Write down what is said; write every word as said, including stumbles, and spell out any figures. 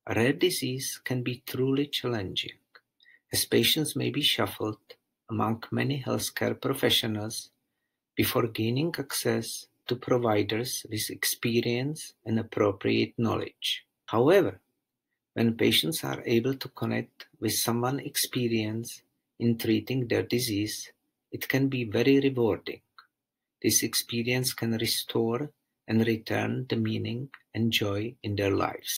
Rare disease can be truly challenging, as patients may be shuffled among many healthcare professionals before gaining access to providers with experience and appropriate knowledge. However, when patients are able to connect with someone experienced in treating their disease, it can be very rewarding. This experience can restore and return the meaning and joy in their lives.